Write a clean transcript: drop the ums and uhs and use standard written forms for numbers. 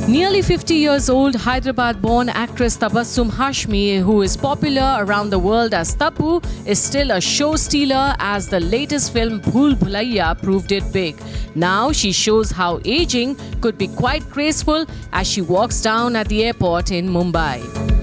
Nearly 50 years old Hyderabad-born actress Tabassum Hashmi, who is popular around the world as Tabu, is still a show stealer as the latest film Bhool Bhulaiya proved it big. Now she shows how aging could be quite graceful as she walks down at the airport in Mumbai.